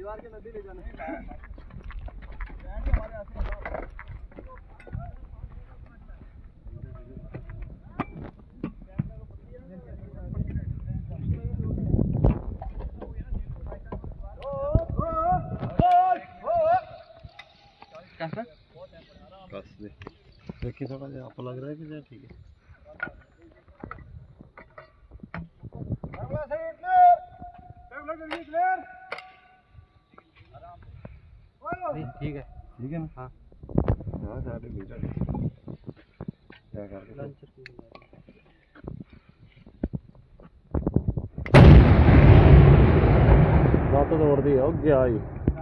दीवार के नदी ले जाना देखिए थोड़ा सा आपको लग रहा है कि ठीक है। ठीक है ठीक है ना। हाँ हाँ सारे बेटा क्या कर रहे बात तो तोड़ दी हो गया ही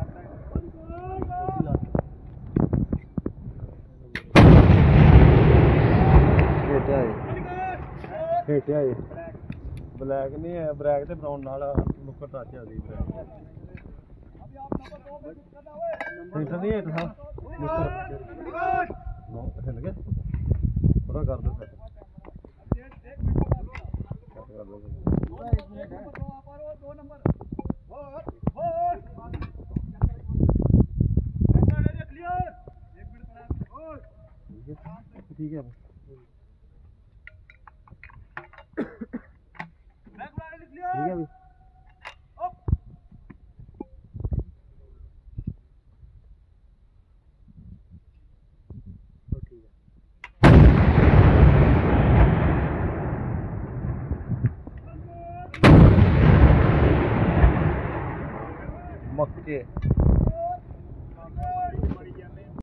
हेटिया ही ब्लैक नहीं है ब्लैक ते ब्राउन नाल मुक्कर टच आ गई ब्लैक सेंटर नहीं है था मुक्कर नो हिल गया थोड़ा कर दो सेट कर दो 2 नंबर क्लियर 1 मिनट ठीक है ठीक है अभी मक्के